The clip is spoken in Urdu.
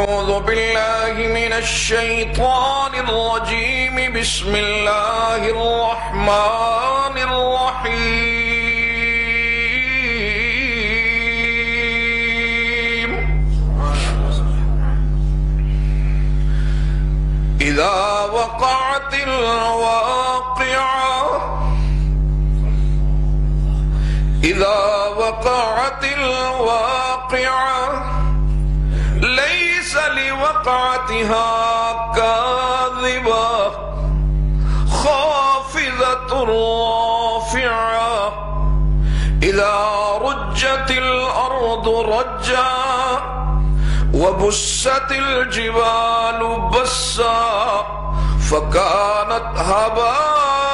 أعوذ بالله من الشيطان الرجيم بسم الله الرحمن الرحيم إذا وقعت الواقعة إذا وقعت الواقعة ليس لوقعتها كاذبة خافضة رافعة إذا رجت الأرض رجا وبست الجبال بسا فكانت هباء